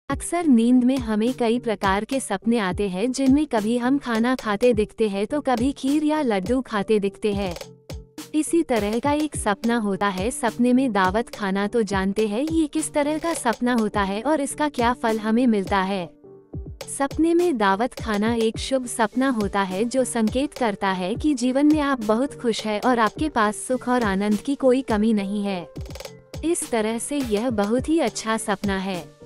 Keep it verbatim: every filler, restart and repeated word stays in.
अक्सर नींद में हमें कई प्रकार के सपने आते हैं, जिनमें कभी हम खाना खाते दिखते हैं तो कभी खीर या लड्डू खाते दिखते हैं। इसी तरह का एक सपना होता है सपने में दावत खाना। तो जानते हैं ये किस तरह का सपना होता है और इसका क्या फल हमें मिलता है। सपने में दावत खाना एक शुभ सपना होता है जो संकेत करता है कि जीवन में आप बहुत खुश हैं और आपके पास सुख और आनंद की कोई कमी नहीं है। इस तरह से यह बहुत ही अच्छा सपना है।